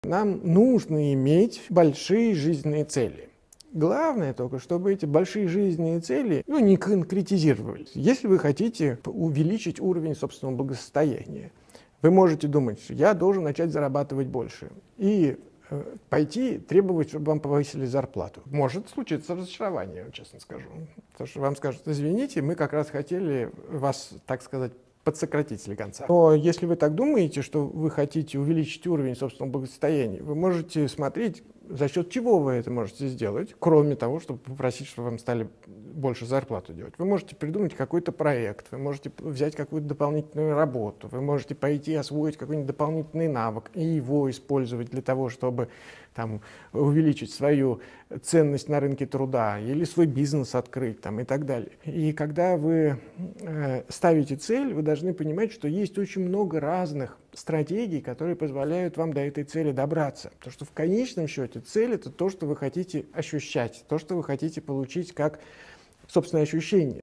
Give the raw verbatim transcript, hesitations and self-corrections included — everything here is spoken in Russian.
Нам нужно иметь большие жизненные цели. Главное только, чтобы эти большие жизненные цели ну, не конкретизировались. Если вы хотите увеличить уровень собственного благосостояния, вы можете думать, что я должен начать зарабатывать больше. И э, пойти требовать, чтобы вам повысили зарплату. Может случиться разочарование, честно скажу. Потому что вам скажут, извините, мы как раз хотели вас, так сказать, подсократить слегонца. Но если вы так думаете, что вы хотите увеличить уровень собственного благосостояния, вы можете смотреть, за счет чего вы это можете сделать, кроме того, чтобы попросить, чтобы вам стали больше зарплату делать. Вы можете придумать какой-то проект, вы можете взять какую-то дополнительную работу, вы можете пойти освоить какой-нибудь дополнительный навык и его использовать для того, чтобы там, увеличить свою ценность на рынке труда или свой бизнес открыть там, и так далее. И когда вы э, ставите цель, вы должны понимать, что есть очень много разных стратегий, которые позволяют вам до этой цели добраться. Потому что в конечном счете цель — это то, что вы хотите ощущать, то, что вы хотите получить как собственное ощущение.